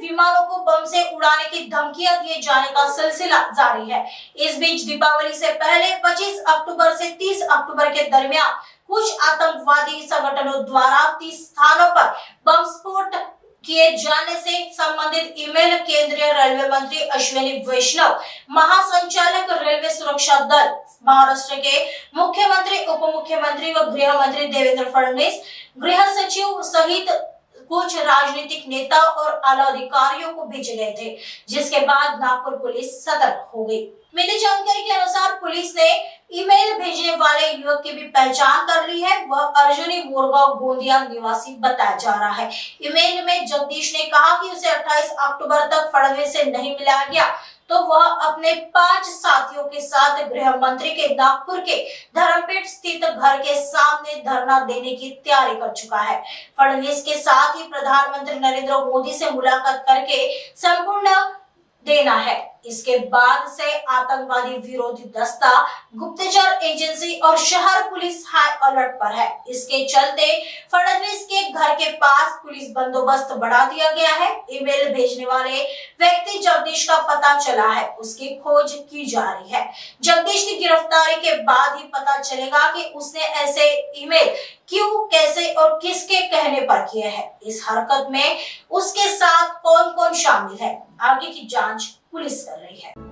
विमानों को बम से उड़ाने की धमकियां दिए जाने का सिलसिला जारी है। इस बीच दीपावली से पहले 25 अक्टूबर से 30 अक्टूबर के दरमियान कुछ आतंकवादी संगठनों द्वारा 30 स्थानों पर बम स्फोट किए जाने से संबंधित ईमेल केंद्रीय रेलवे मंत्री अश्विनी वैष्णव, महासंचालक रेलवे सुरक्षा दल, महाराष्ट्र के मुख्यमंत्री, उप मुख्यमंत्री व गृह मंत्री देवेंद्र फडणवीस, गृह सचिव सहित कुछ राजनीतिक नेता और आला अधिकारियों को भेजे गए थे, जिसके बाद नागपुर पुलिस सतर्क हो गई। मिली जानकारी के अनुसार पुलिस ने ईमेल भेजने वाले युवक की भी पहचान कर ली है। वह अर्जुनी मोरगांव गोंदिया निवासी बताया जा रहा है। ईमेल में जगदीश ने कहा कि उसे 28 अक्टूबर तक फडणवीस से नहीं मिलाया गया तो वह अपने 5 साथियों के साथ गृह मंत्री के नागपुर के धर्मपेट स्थित घर के सामने धरना देने की तैयारी कर चुका है। फडणवीस के साथ ही प्रधानमंत्री नरेंद्र मोदी से मुलाकात करके संपूर्ण देना है। इसके बाद से आतंकवादी विरोधी दस्ता, गुप्तचर एजेंसी और शहर पुलिस हाई अलर्ट पर है। इसके चलते फडणवीस के घर के पास पुलिस बंदोबस्त बढ़ा दिया गया है। ईमेल भेजने वाले व्यक्ति जगदीश का पता चला है, उसकी खोज की जा रही है। जगदीश की गिरफ्तारी के बाद ही पता चलेगा कि उसने ऐसे ईमेल क्यों, कैसे और किसके कहने पर किए हैं। इस हरकत में उसके साथ कौन कौन शामिल है, आगे की जांच पुलिस कर रही है।